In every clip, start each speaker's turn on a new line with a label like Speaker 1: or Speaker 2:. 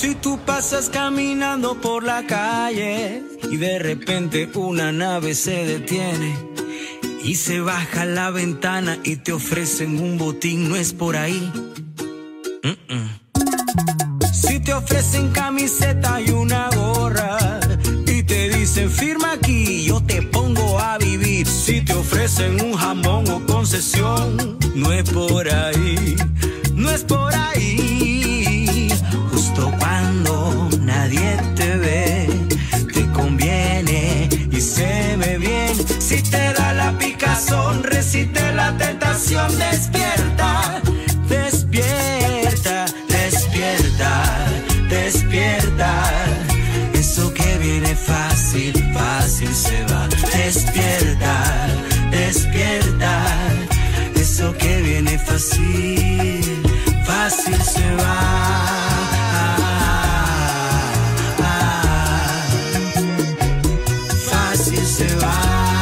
Speaker 1: Si tú pasas caminando por la calle y de repente una nave se detiene y se baja la ventana y te ofrecen un botín, no es por ahí. Si te ofrecen camiseta y una gorra y te dicen firma aquí, yo te pongo a vivir. Si te ofrecen un jamón o concesión, no es por ahí, no es por ahí. Justo cuando nadie te ve, te conviene y se ve bien. Si te da la picazón, resiste la tentación. Despierta, despierta, despierta, despierta. Eso que viene fácil, fácil se va. Despierta, despierta. Eso que viene fácil, fácil se va. Fácil se va.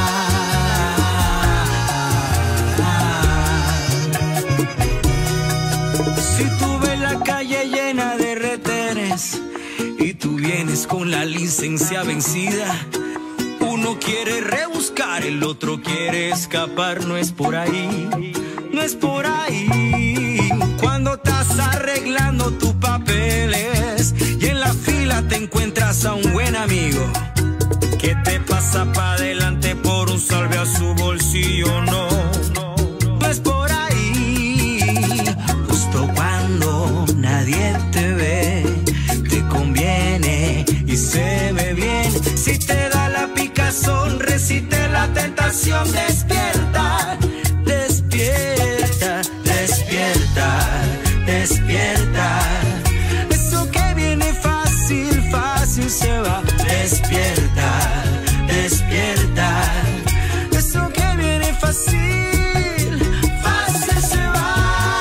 Speaker 1: Si tú ves la calle llena de retenes y tú vienes con la licencia vencida, uno quiere rebuscar, el otro quiere escapar, no es por ahí, no es por ahí. Cuando estás arreglando tus papeles y en la fila te encuentras a un buen amigo que te pasa para adelante por un salve a su bolsillo, no, no es por ahí. Justo cuando nadie te ve, te conviene y se ve bien. Si te da la picazón, resiste la tentación. Despierta, despierta, despierta, despierta. Eso que viene fácil, fácil se va. Despierta, despierta. Eso que viene fácil, fácil se va.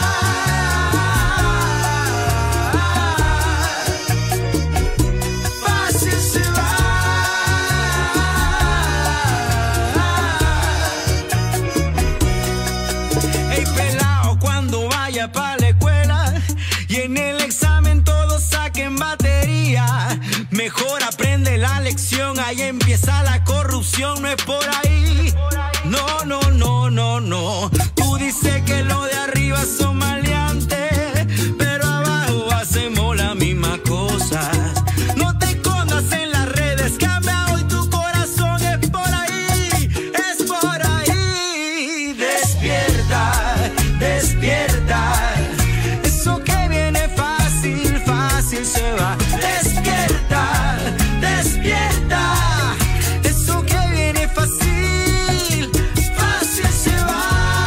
Speaker 1: Fácil se va. Ey, pelao, cuando vaya pa' la escuela y en el examen todos saquen batería, mejor aprende la lección, ahí empieza la corrupción, no es por ahí. No, no, no, no, no. Tú dices que lo de arriba son maleantes, pero abajo hacemos la misma cosa. No te escondas en las redes, cambia hoy tu corazón, es por ahí, es por ahí. Despierta, despierta. Eso que viene fácil, fácil se va. Despierta, despierta. Eso que viene fácil, fácil se va.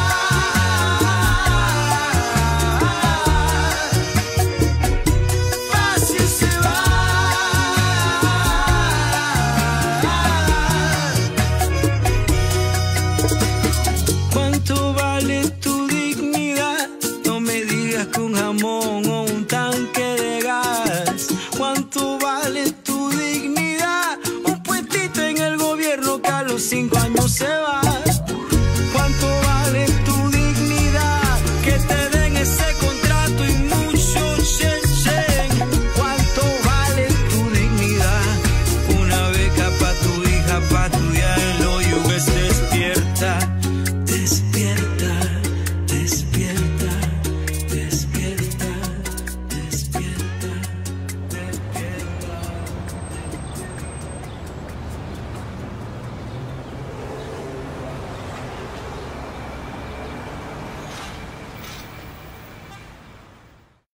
Speaker 1: Fácil se va. ¿Cuánto vale